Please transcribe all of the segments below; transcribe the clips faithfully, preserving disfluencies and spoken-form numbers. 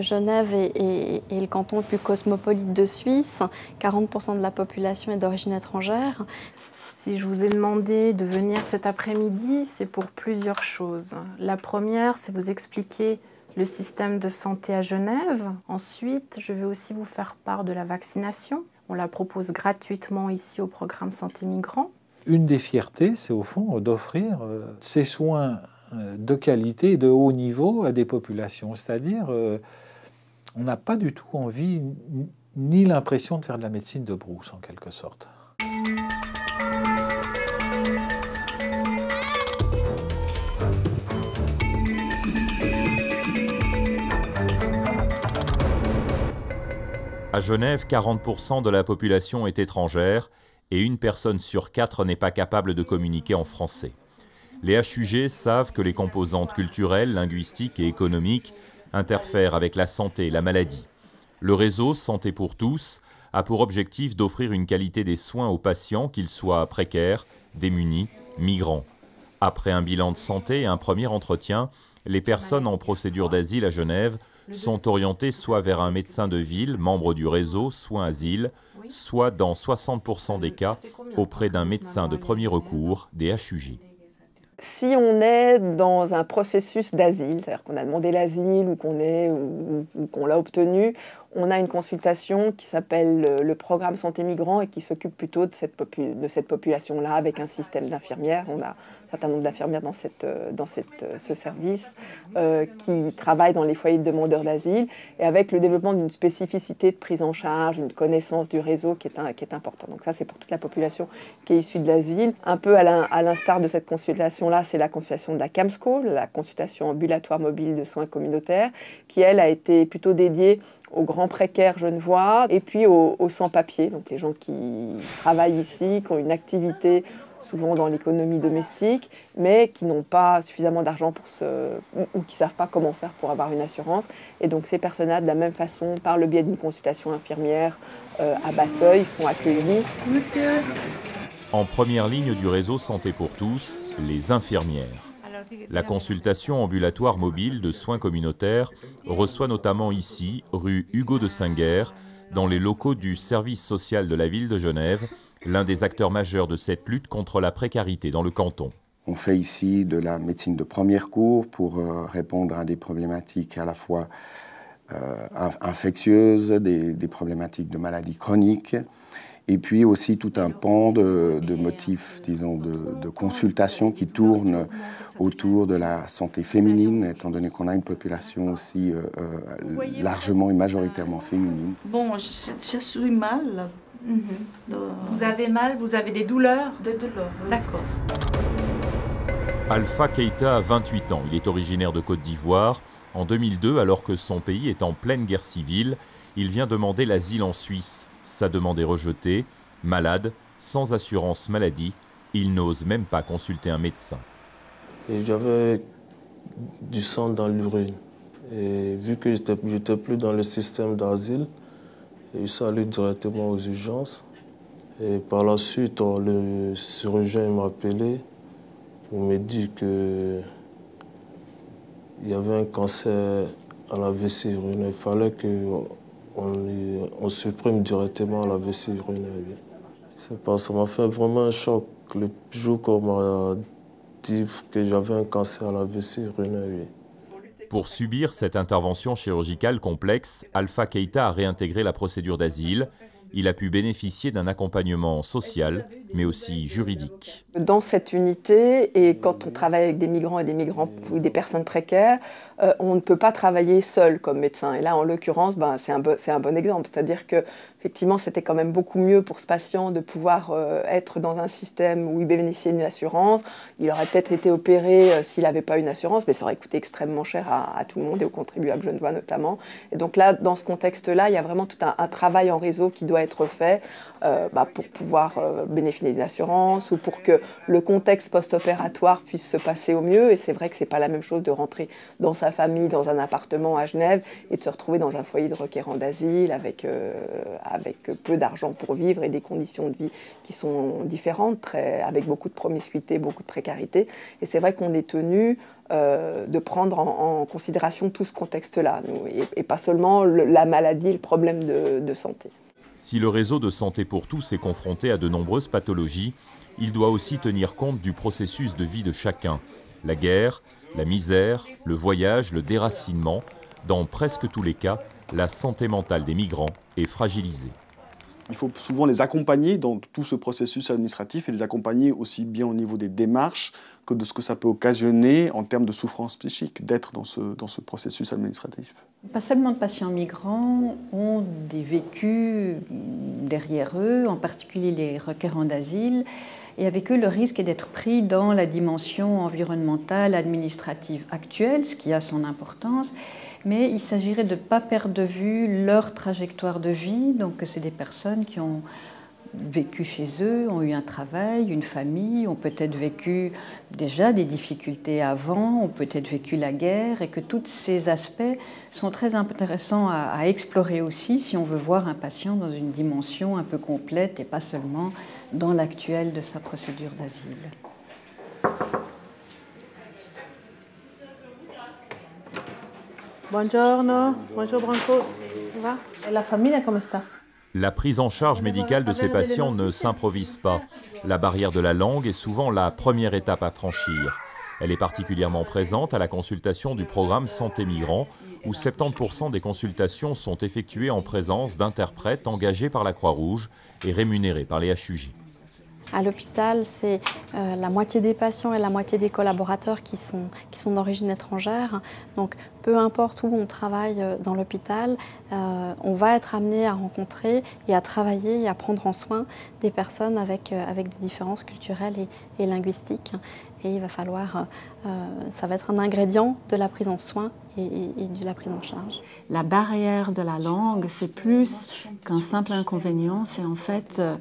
Genève est, est, est le canton le plus cosmopolite de Suisse. quarante pour cent de la population est d'origine étrangère. Si je vous ai demandé de venir cet après-midi, c'est pour plusieurs choses. La première, c'est vous expliquer le système de santé à Genève. Ensuite, je vais aussi vous faire part de la vaccination. On la propose gratuitement ici au programme Santé Migrants. Une des fiertés, c'est au fond d'offrir ces soins de qualité et de haut niveau à des populations. C'est-à-dire, euh, on n'a pas du tout envie ni l'impression de faire de la médecine de brousse, en quelque sorte. À Genève, quarante pour cent de la population est étrangère et une personne sur quatre n'est pas capable de communiquer en français. Les H U G savent que les composantes culturelles, linguistiques et économiques interfèrent avec la santé et la maladie. Le réseau Santé pour tous a pour objectif d'offrir une qualité des soins aux patients, qu'ils soient précaires, démunis, migrants. Après un bilan de santé et un premier entretien, les personnes en procédure d'asile à Genève sont orientées soit vers un médecin de ville, membre du réseau Soins Asile, soit dans soixante pour cent des cas auprès d'un médecin de premier recours, des H U G. Si on est dans un processus d'asile, c'est-à-dire qu'on a demandé l'asile ou qu'on est ou, ou qu'on l'a obtenu, on a une consultation qui s'appelle le programme Santé Migrants et qui s'occupe plutôt de cette, popu de cette population-là avec un système d'infirmières. On a un certain nombre d'infirmières dans, cette, dans cette, ce service euh, qui travaillent dans les foyers de demandeurs d'asile et avec le développement d'une spécificité de prise en charge, une connaissance du réseau qui est, un, qui est important. Donc ça, c'est pour toute la population qui est issue de l'asile. Un peu à l'instar de cette consultation-là, c'est la consultation de la CAMSCO, la consultation ambulatoire mobile de soins communautaires, qui, elle, a été plutôt dédiée aux grands précaires genevois et puis aux, aux sans-papiers, donc les gens qui travaillent ici, qui ont une activité souvent dans l'économie domestique, mais qui n'ont pas suffisamment d'argent pour se, ou qui ne savent pas comment faire pour avoir une assurance. Et donc ces personnes-là, de la même façon, par le biais d'une consultation infirmière euh, à bas seuil, sont accueillies. Monsieur. En première ligne du réseau Santé pour tous, les infirmières. La consultation ambulatoire mobile de soins communautaires reçoit notamment ici, rue Hugo de Singuer, dans les locaux du service social de la ville de Genève, l'un des acteurs majeurs de cette lutte contre la précarité dans le canton. On fait ici de la médecine de premier recours pour euh, répondre à des problématiques à la fois euh, infectieuses, des, des problématiques de maladies chroniques, et puis aussi tout un pan de, de motifs, disons, de, de consultation qui tournent autour de la santé féminine, étant donné qu'on a une population aussi euh, euh, largement et majoritairement féminine. Bon, je, je suis mal. Mm-hmm. De... Vous avez mal, vous avez des douleurs? Des douleurs, oui. D'accord. Alpha Keïta a vingt-huit ans, il est originaire de Côte d'Ivoire. En deux mille deux, alors que son pays est en pleine guerre civile, il vient demander l'asile en Suisse. Sa demande est rejetée. Malade, sans assurance maladie, il n'ose même pas consulter un médecin. J'avais du sang dans l'urine. Et vu que je n'étais plus dans le système d'asile, je suis allé directement aux urgences. Et par la suite, le chirurgien m'a appelé pour me dire qu'il y avait un cancer à la vessie urinaire. Il fallait qu'on on supprime directement la vessie urinaire. Ça m'a fait vraiment un choc le jour qu'on m'a dit que j'avais un cancer à la vessie urinaire. Pour subir cette intervention chirurgicale complexe, Alpha Keïta a réintégré la procédure d'asile. Il a pu bénéficier d'un accompagnement social, mais aussi juridique. Dans cette unité, et quand on travaille avec des migrants et des migrants ou des personnes précaires, euh, on ne peut pas travailler seul comme médecin. Et là, en l'occurrence, ben, c'est un, c'est un bon exemple. C'est-à-dire que, effectivement, c'était quand même beaucoup mieux pour ce patient de pouvoir euh, être dans un système où il bénéficiait d'une assurance. Il aurait peut-être été opéré euh, s'il n'avait pas une assurance, mais ça aurait coûté extrêmement cher à, à tout le monde et aux contribuables genevois notamment. Et donc là, dans ce contexte-là, il y a vraiment tout un, un travail en réseau qui doit être fait euh, bah, pour pouvoir euh, bénéficier d'une assurance ou pour que le contexte post-opératoire puisse se passer au mieux. Et c'est vrai que ce n'est pas la même chose de rentrer dans sa sa famille dans un appartement à Genève et de se retrouver dans un foyer de requérants d'asile avec, euh, avec peu d'argent pour vivre et des conditions de vie qui sont différentes, très, avec beaucoup de promiscuité, beaucoup de précarité. Et c'est vrai qu'on est tenu euh, de prendre en, en considération tout ce contexte-là, et, et pas seulement le, la maladie, le problème de, de santé. Si le réseau de santé pour tous est confronté à de nombreuses pathologies, il doit aussi tenir compte du processus de vie de chacun. La guerre, la misère, le voyage, le déracinement. Dans presque tous les cas, la santé mentale des migrants est fragilisée. Il faut souvent les accompagner dans tout ce processus administratif et les accompagner aussi bien au niveau des démarches que de ce que ça peut occasionner en termes de souffrance psychique d'être dans ce, dans ce processus administratif. Pas seulement de patients migrants ont des vécus derrière eux, en particulier les requérants d'asile, et avec eux le risque est d'être pris dans la dimension environnementale, administrative actuelle, ce qui a son importance, mais il s'agirait de ne pas perdre de vue leur trajectoire de vie, donc c'est des personnes qui ont vécu chez eux, ont eu un travail, une famille, ont peut-être vécu déjà des difficultés avant, ont peut-être vécu la guerre, et que tous ces aspects sont très intéressants à, à explorer aussi si on veut voir un patient dans une dimension un peu complète et pas seulement dans l'actuel de sa procédure d'asile. Buongiorno, bonjour Branco. Va? Et la famille, comment sta? La prise en charge médicale de ces patients ne s'improvise pas. La barrière de la langue est souvent la première étape à franchir. Elle est particulièrement présente à la consultation du programme Santé Migrants, où soixante-dix pour cent des consultations sont effectuées en présence d'interprètes engagés par la Croix-Rouge et rémunérés par les H U G. À l'hôpital, c'est euh, la moitié des patients et la moitié des collaborateurs qui sont, qui sont d'origine étrangère. Donc, peu importe où on travaille dans l'hôpital, euh, on va être amené à rencontrer et à travailler et à prendre en soin des personnes avec, euh, avec des différences culturelles et, et linguistiques. Et il va falloir, euh, ça va être un ingrédient de la prise en soin et, et, et de la prise en charge. La barrière de la langue, c'est plus qu'un simple inconvénient, c'est en fait euh,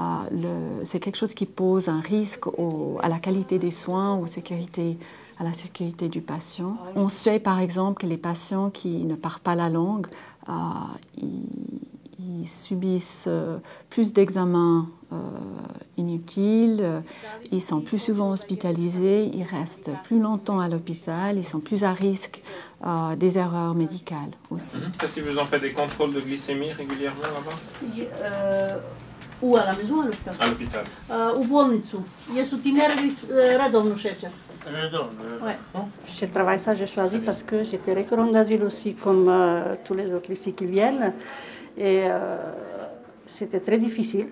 le, c'est quelque chose qui pose un risque au, à la qualité des soins, aux sécurités, à la sécurité du patient. On sait par exemple que les patients qui ne parlent pas la langue, euh, ils, ils subissent euh, plus d'examens euh, inutiles, euh, ils sont plus souvent hospitalisés, ils restent plus longtemps à l'hôpital, ils sont plus à risque euh, des erreurs médicales aussi. Est-ce que vous en faites des contrôles de glycémie régulièrement là-bas? euh, Ou à la maison, à l'hôpital? À l'hôpital. Euh, u bolnicu. Jesu ti nervi redovno šećer? Ouais. Ce travail-là, j'ai choisi parce que j'étais récurrente d'asile aussi, comme euh, tous les autres ici qui viennent. Et euh, c'était très difficile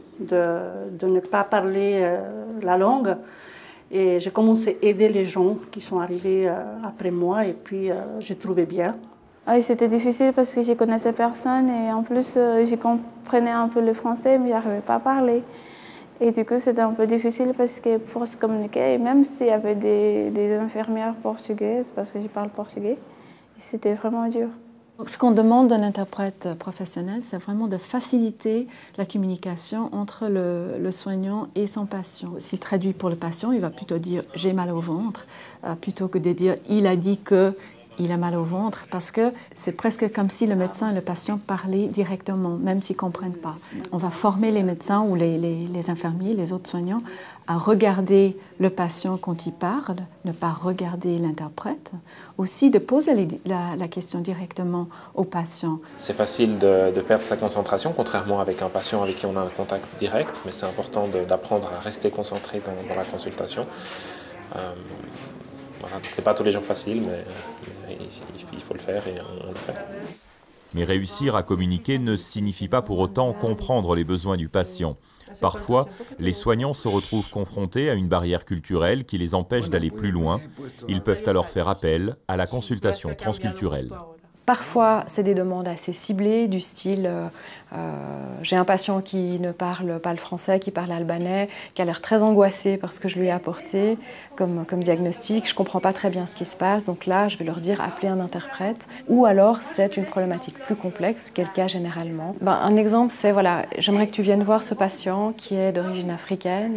de, de ne pas parler euh, la langue. Et j'ai commencé à aider les gens qui sont arrivés euh, après moi, et puis euh, j'ai trouvé bien. Oui, c'était difficile parce que je connaissais personne et en plus, euh, je comprenais un peu le français, mais je n'arrivais pas à parler. Et du coup, c'était un peu difficile parce que pour se communiquer, et même s'il y avait des, des infirmières portugaises, parce que je parle portugais, c'était vraiment dur. Donc, ce qu'on demande d'un interprète professionnel, c'est vraiment de faciliter la communication entre le, le soignant et son patient. S'il traduit pour le patient, il va plutôt dire « j'ai mal au ventre euh, » plutôt que de dire « il a dit que ». Il a mal au ventre parce que c'est presque comme si le médecin et le patient parlaient directement, même s'ils ne comprennent pas. On va former les médecins ou les, les, les infirmiers, les autres soignants, à regarder le patient quand il parle, ne pas regarder l'interprète. Aussi de poser les, la, la question directement au patient. C'est facile de, de perdre sa concentration, contrairement avec un patient avec qui on a un contact direct, mais c'est important d'apprendre à rester concentré dans, dans la consultation. Euh, voilà. C'est pas tous les jours facile, mais... il faut le faire et on le fait. Mais réussir à communiquer ne signifie pas pour autant comprendre les besoins du patient. Parfois, les soignants se retrouvent confrontés à une barrière culturelle qui les empêche d'aller plus loin. Ils peuvent alors faire appel à la consultation transculturelle. Parfois, c'est des demandes assez ciblées, du style euh, euh, j'ai un patient qui ne parle pas le français, qui parle albanais, qui a l'air très angoissé par ce que je lui ai apporté comme, comme diagnostic. Je ne comprends pas très bien ce qui se passe, donc là, je vais leur dire appelez un interprète. Ou alors, c'est une problématique plus complexe, quel cas généralement. Ben, un exemple, c'est voilà, j'aimerais que tu viennes voir ce patient qui est d'origine africaine,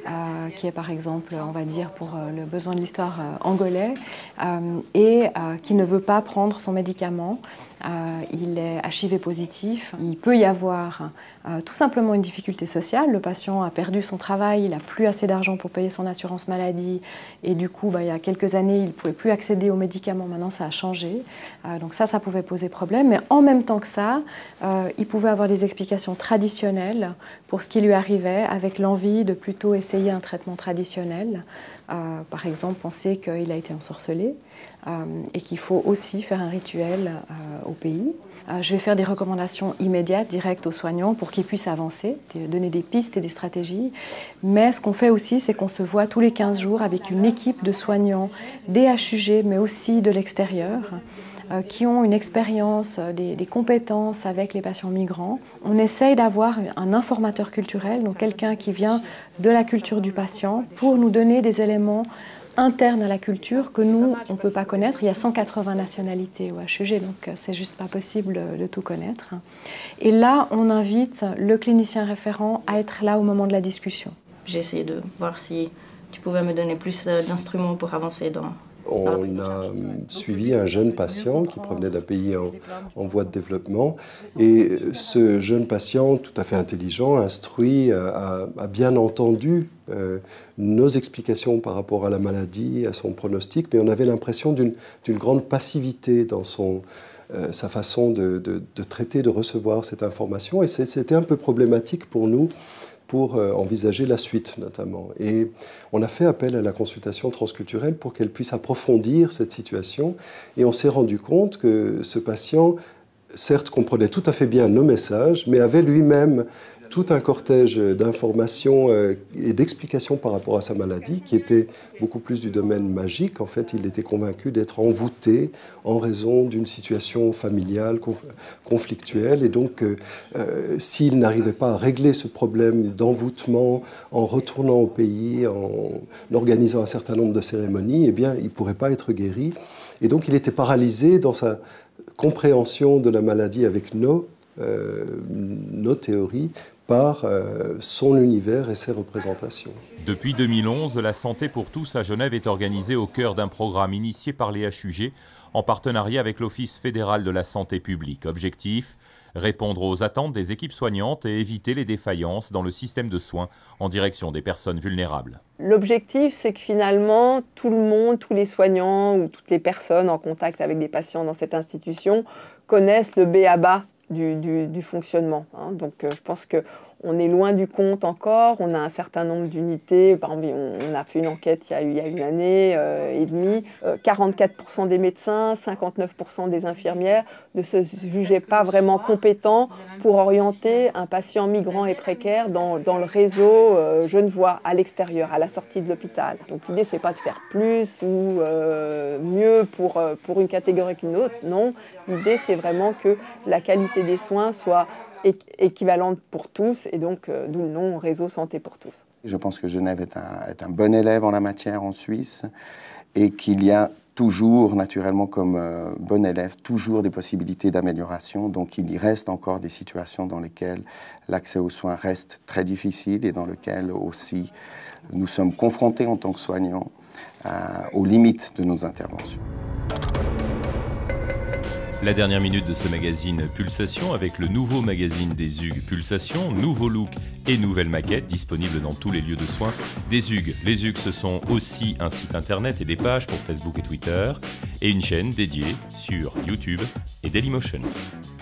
euh, qui est par exemple, on va dire, pour euh, le besoin de l'histoire euh, angolais, euh, et euh, qui ne veut pas prendre son médicament. Euh, il est H I V positif. Il peut y avoir euh, tout simplement une difficulté sociale. Le patient a perdu son travail, il n'a plus assez d'argent pour payer son assurance maladie et du coup, bah, il y a quelques années, il ne pouvait plus accéder aux médicaments. Maintenant, ça a changé. Euh, donc ça, ça pouvait poser problème. Mais en même temps que ça, euh, il pouvait avoir des explications traditionnelles pour ce qui lui arrivait, avec l'envie de plutôt essayer un traitement traditionnel. Euh, par exemple, penser qu'il a été ensorcelé. Euh, et qu'il faut aussi faire un rituel euh, au pays. Euh, je vais faire des recommandations immédiates, directes aux soignants pour qu'ils puissent avancer, donner des pistes et des stratégies. Mais ce qu'on fait aussi, c'est qu'on se voit tous les quinze jours avec une équipe de soignants des H U G, mais aussi de l'extérieur, euh, qui ont une expérience, des, des compétences avec les patients migrants. On essaye d'avoir un informateur culturel, donc quelqu'un qui vient de la culture du patient, pour nous donner des éléments interne à la culture que nous, on ne peut pas connaître. Il y a cent quatre-vingts nationalités au H U G, donc c'est juste pas possible de tout connaître. Et là, on invite le clinicien référent à être là au moment de la discussion. J'ai essayé de voir si tu pouvais me donner plus d'instruments pour avancer dans... On a suivi un jeune patient qui provenait d'un pays en, en voie de développement et ce jeune patient tout à fait intelligent, instruit, a, a bien entendu euh, nos explications par rapport à la maladie, à son pronostic, mais on avait l'impression d'une d'une grande passivité dans son, euh, sa façon de, de, de traiter, de recevoir cette information et c'était un peu problématique pour nous pour envisager la suite notamment. Et on a fait appel à la consultation transculturelle pour qu'elle puisse approfondir cette situation. Et on s'est rendu compte que ce patient, certes, comprenait tout à fait bien nos messages, mais avait lui-même tout un cortège d'informations et d'explications par rapport à sa maladie qui était beaucoup plus du domaine magique. En fait, il était convaincu d'être envoûté en raison d'une situation familiale conflictuelle. Et donc, euh, s'il n'arrivait pas à régler ce problème d'envoûtement en retournant au pays, en organisant un certain nombre de cérémonies, eh bien, il ne pourrait pas être guéri. Et donc, il était paralysé dans sa compréhension de la maladie avec nos, euh, nos théories, par euh, son univers et ses représentations. Depuis deux mille onze, la santé pour tous à Genève est organisée au cœur d'un programme initié par les H U G en partenariat avec l'Office fédéral de la santé publique. Objectif, répondre aux attentes des équipes soignantes et éviter les défaillances dans le système de soins en direction des personnes vulnérables. L'objectif, c'est que finalement, tout le monde, tous les soignants ou toutes les personnes en contact avec des patients dans cette institution connaissent le B A B A Du, du, du fonctionnement. Hein. Donc euh, je pense qu'on est loin du compte encore, on a un certain nombre d'unités, par exemple on, on a fait une enquête il y a, il y a une année euh, et demie, euh, quarante-quatre pour cent des médecins, cinquante-neuf pour cent des infirmières ne se jugeaient pas vraiment compétents pour orienter un patient migrant et précaire dans, dans le réseau euh, genevois, à l'extérieur, à la sortie de l'hôpital. Donc l'idée c'est pas de faire plus ou euh, mieux pour, euh, pour une catégorie qu'une autre, non. L'idée c'est vraiment que la qualité des soins soit équivalente pour tous et donc euh, d'où le nom Réseau Santé pour tous. Je pense que Genève est un, est un bon élève en la matière en Suisse et qu'il y a toujours, naturellement comme euh, bon élève, toujours des possibilités d'amélioration. Donc il y reste encore des situations dans lesquelles l'accès aux soins reste très difficile et dans lesquelles aussi nous sommes confrontés en tant que soignants euh, aux limites de nos interventions. La dernière minute de ce magazine Pulsation avec le nouveau magazine des Hugues Pulsation, nouveau look et nouvelle maquette disponible dans tous les lieux de soins des Hugues. Les Hugues, ce sont aussi un site internet et des pages pour Facebook et Twitter et une chaîne dédiée sur YouTube et Dailymotion.